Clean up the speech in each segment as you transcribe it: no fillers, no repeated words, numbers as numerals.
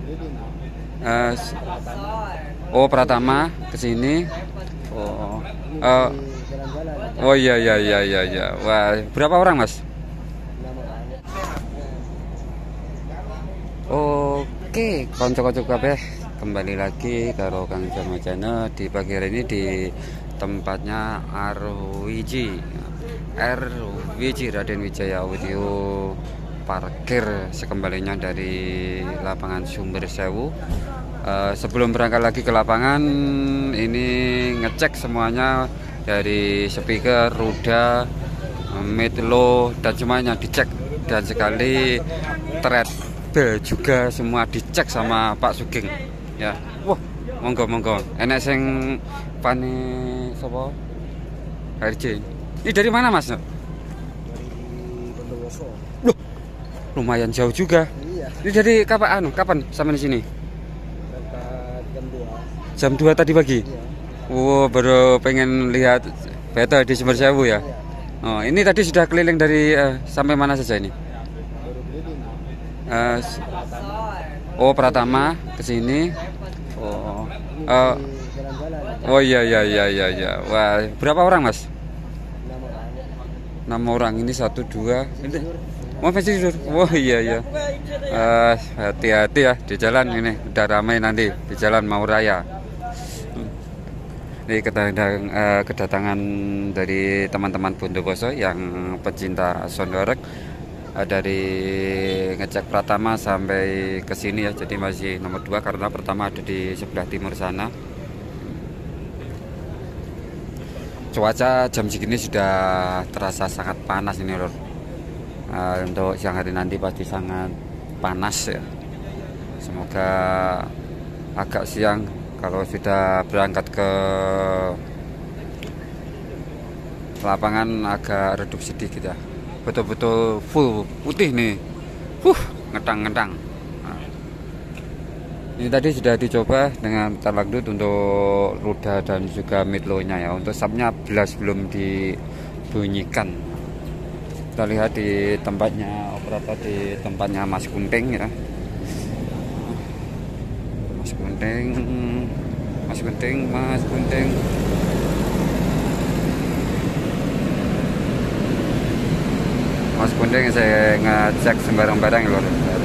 Oh, Pratama ke sini. Oh. Oh iya iya iya iya iya. Wah, berapa orang, Mas? Oke, konco-konco kabeh kembali lagi karo Kang Jarmo Channel di pagi hari ini di tempatnya RWJ Raden Wijaya Audio parkir sekembalinya dari lapangan Sumber Sewu. Sebelum berangkat lagi ke lapangan ini ngecek semuanya dari speaker, roda, mid low dan semuanya dicek, dan sekali treadmill juga semua dicek sama Pak Sugeng ya. Wah, monggo enek sing pane sapa RJ. Ini dari mana, Mas? Dari Bondowoso. Loh, lumayan jauh juga. Iya. Ini dari kapan sampai di sini? Berangkat Jam 2 tadi pagi. Iya. Oh, baru pengen lihat beta di Sumber Sewu ya. Iya. Oh, ini tadi sudah keliling dari sampai mana saja ini? Baru beli di Oh, Pratama ke sini. Oh. jalan-jalan. Oh iya iya iya iya iya. Wah, berapa orang, Mas? 6 orang. 6 orang. Ini 1 2. Ini mau tidur. Oh iya iya. Hati-hati ya di jalan ini. Udah ramai nanti di jalan mau raya. Ini kedatangan dari teman-teman Bondowoso yang pecinta Sondorek, dari ngecek Pratama sampai ke sini ya. Jadi masih nomor 2 karena pertama ada di sebelah timur sana. Cuaca jam segini sudah terasa sangat panas ini, lor. Untuk siang hari nanti pasti sangat panas ya. Semoga agak siang kalau sudah berangkat ke lapangan agak redup sedikit ya. Betul-betul full putih nih. Ngedang-ngedang. Nah, ini tadi sudah dicoba dengan talagdut untuk roda dan juga midlow-nya ya. Untuk subnya belas belum dibunyikan. Kita lihat di tempatnya operator, di tempatnya Mas Kunting ya. Mas Kunting. Mas Kunting saya ngecek sembarang-barang ya, lor.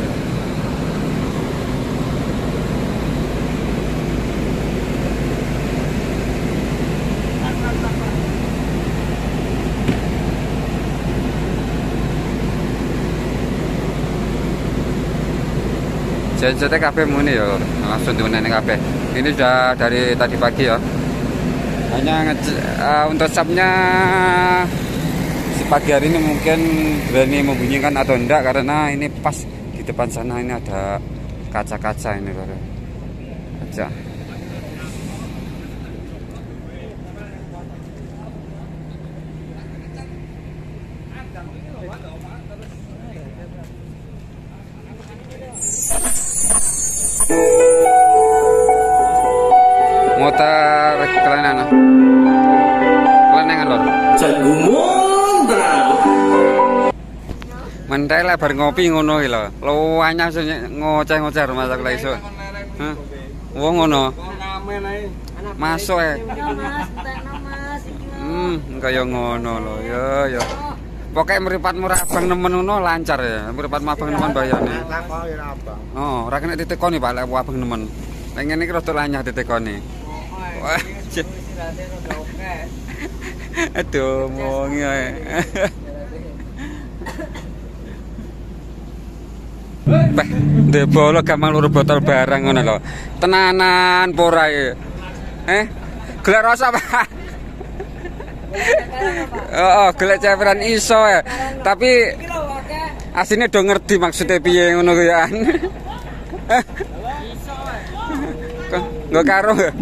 Gensetnya kabeh muni ya, langsung diunen kabeh. Ini sudah dari tadi pagi ya. Hanya untuk subnya si pagi hari ini mungkin berani membunyikan atau enggak, karena ini pas di depan sana ini ada kaca-kaca ini, lor. Kaca. Motor kelenangan lor. Mentai lah bar ngopi ngono iki lho. Luwanya ngoceh-ngoceh masak lah iso. Hah? Wong ngono. Masuk kaya ngono lho. Ya. Pokoke mripatmu ra abang nemen ngono lancar ya. Mripatmu abang nemen bayane. Oh, ora kena ditekoni Pak lek abang nemen. Nek ngene iki rada lanyah ditekoni. Wah. Aduh, mongi ae. Beh, ndebolo gampang loro botol barang ngono lho. Tenanan apa ora e? Gelek rasa, Pak. Oh, gelek cairan iso ya. Tapi asine do ngerti maksudnya piye ngono ku ya. Nggak karo ya?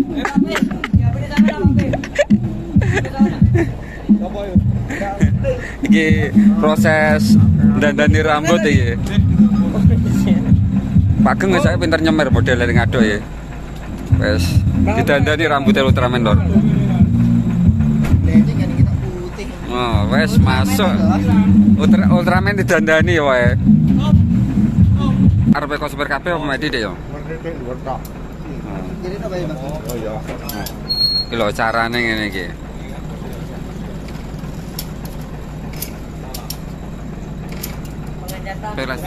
Iki proses dandani rambut iki. Pak Geng saya pinter nyemer model yang ngaduk ya. Wes didandani rambutnya Ultraman, lor. Oh, wes masuk. Ultraman didandani wae. Arep kok super kabeh apa mati deh yo. Kritik luar tok. Jadi apa ya, Mas? Oh iya. Iki lho carane ngene iki. Pelas.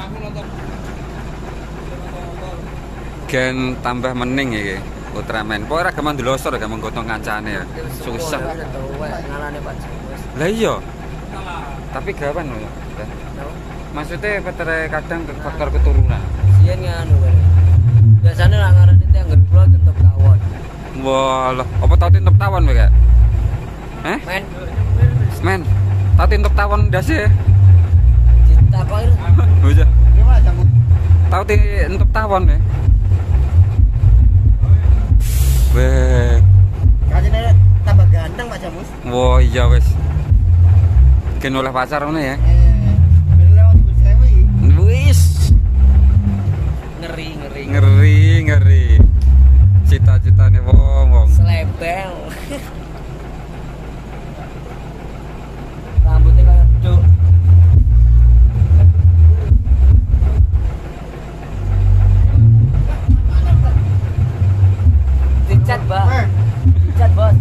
Gen tambah mening iki Ultraman. Kok ora gaman ndelosor gaman gotong kancane ya. Susah. Ngalane Pak. Lah iya. Tapi gawan lho. Maksudnya kadang faktor keturunan. Sian nganu kan. Biasanya lah ngarane teh anggar kula tetep tawon. Walah, apa tau tintep tawon kowe, Kak? Men, Men, tau tintep tawon ndase. ditakoni. Bocah. Gimana jamu? Tau tintep tawon ya. Weh. Kayaknya tambah ganteng Pak Jamus. Wah, iya wis. Gen oleh pacar ngono ya. Bener mau sebut sewu iki. Wis. Ngeri. Cita-citane wong. Selebel. Rambutnya kayak cuk. Dicat, Mbak. Dicat, Bos.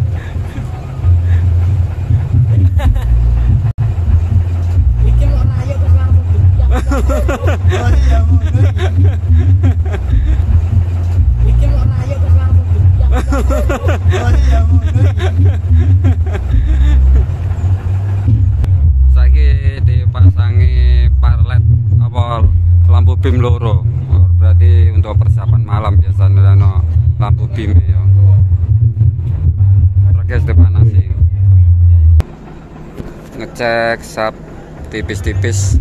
Iki mau rayo terus langsung dicat. Oh iya, Bu. Iki mau rayo terus langsung dicat. Oh iya, Bu. Saiki dipasangi parlet apa lampu bim loro. Berarti untuk persiapan malam biasanya ono lampu bim ya. Terus dipanasi. Ngecek sap tipis-tipis.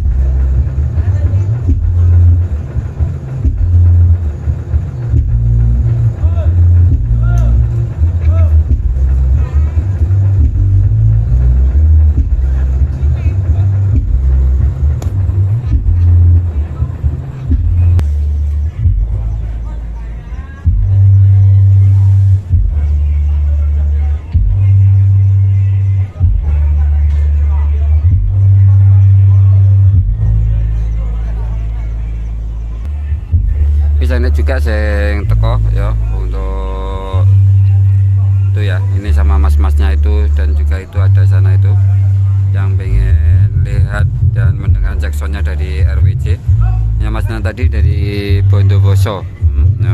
Ini juga sing teko ya untuk itu ya, ini sama mas-masnya itu, dan juga itu ada sana itu yang pengen lihat dan mendengar jacksonnya dari RWJ ya, masnya tadi dari Bondowoso ya.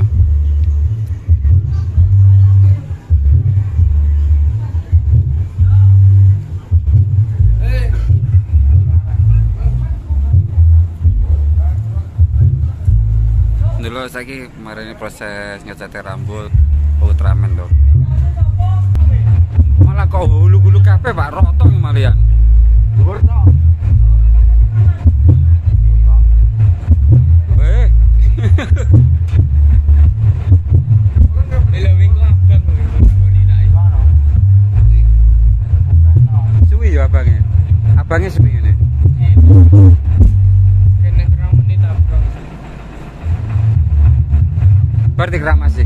Dulu saya kemarin proses ngecat rambut Ultraman tuh. Malah kok hulu-hulu kafe Pak rotong malian. Dhuwur tok. Weh. Suwi ya abangnya. Abangnya suwi ini. Berarti kramasi.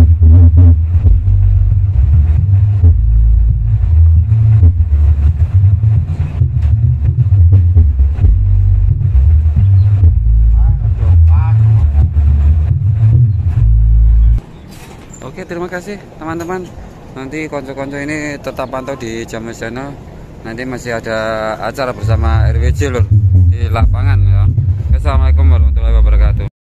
Oke, terima kasih teman-teman. Nanti konco-konco ini tetap pantau di Jamus Channel. Nanti masih ada acara bersama RWJ lur di lapangan ya. Assalamualaikum warahmatullahi wabarakatuh.